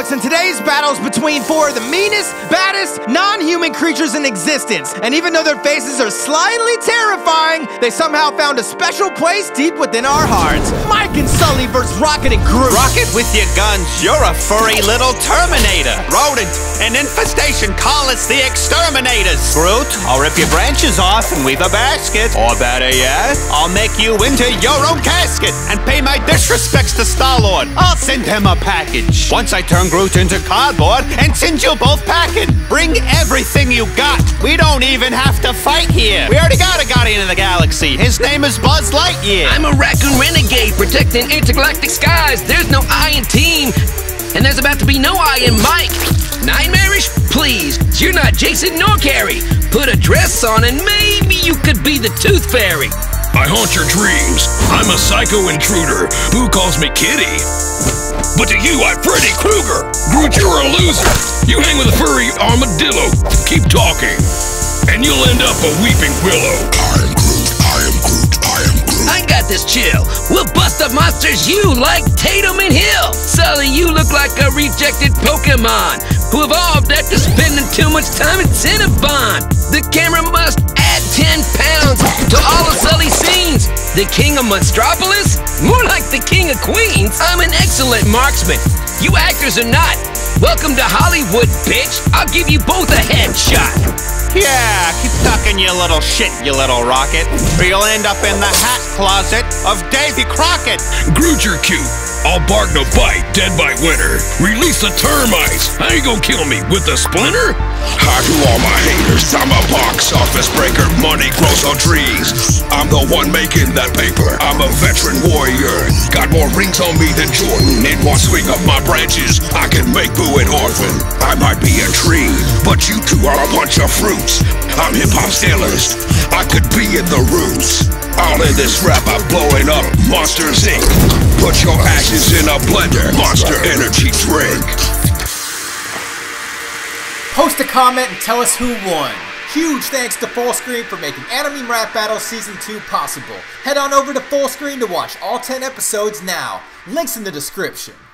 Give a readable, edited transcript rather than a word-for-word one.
folks, and today's battle's between four of the meanest, baddest, non-human creatures in existence. And even though their faces are slightly terrifying, they somehow found a special place deep within our hearts. Mike and Sully versus Rocket and Groot. Rocket, with your guns, you're a furry little Terminator. Rodent, an infestation, call us the Exterminators. Groot, I'll rip your branches off and weave a basket. Or better yet, I'll make you into your own casket and pay my disrespects to Star-Lord. I'll send him a package. Once I turn Groot into cardboard and send you both packing. Bring everything you got. We don't even have to fight here. We already got a Guardian of the Galaxy. His name is Buzz Lightyear. I'm a raccoon renegade protecting intergalactic skies. There's no I in team, and there's about to be no I in Mike. Nightmarish? Please, you're not Jason nor Carrie. Put a dress on and maybe you could be the Tooth Fairy. I haunt your dreams. I'm a psycho intruder. Who calls me Kitty? But to you, I'm Freddy Krueger. Groot, you're a loser. You hang with a furry armadillo. Keep talking, and you'll end up a weeping willow. I am Groot. I am Groot. I am Groot. I got this chill. We'll bust up monsters you like Tatum and Hill. Sully, you look like a rejected Pokemon who evolved after spending too much time at Cinnabon. The camera must add 10 pounds to all of Sully's scenes. The king of Monstropolis? More like the king of Queens. I'm an excellent marksman. You actors are not. Welcome to Hollywood, bitch. I'll give you both a headshot. Yeah, keep talking, you little shit, you little rocket, or you'll end up in the hat closet of Davy Crockett. Groot, you're cute. I'll bark no bite, dead by winter. Release the termites. How you gonna kill me, with a splinter? Hi to all my haters. I'm a box office breaker. Money grows on trees. I'm the one making that paper. I'm a veteran warrior. Got more rings on me than Jordan. In one swing of my branches, I can make Boo an orphan. I might be a tree, but you two are a bunch of fruits. I'm hip-hop stylist. I could be in the roots. All in this rap, I'm blowing up Monsters Inc. Put your ashes in a blender. Monster Energy drink. Post a comment and tell us who won. Huge thanks to Fullscreen for making Anime Rap Battle Season 2 possible. Head on over to Fullscreen to watch all 10 episodes now. Links in the description.